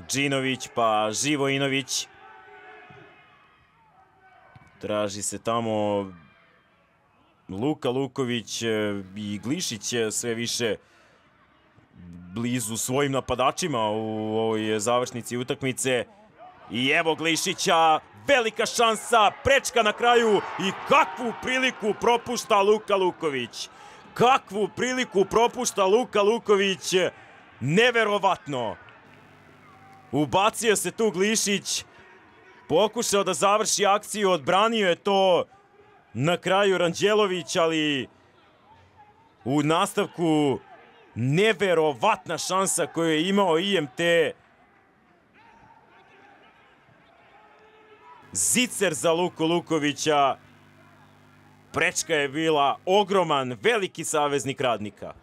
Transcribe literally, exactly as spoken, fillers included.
Džinović pa Živojinović. Traži se tamo Luka Luković i Glišić sve više blizu svojim napadačima u ovoj završnici utakmice. I evo Glišića, velika šansa, prečka na kraju i kakvu priliku propušta Luka Luković. Kakvu priliku propušta Luka Luković, neverovatno. Ubacio se tu Glišić, pokušao da završi akciju, odbranio je to na kraju Ranđelović, ali u nastavku neverovatna šansa koju je imao I M T. Zicer za Luku Lukovića. Prečka je bila ogroman, veliki saveznik Radnika.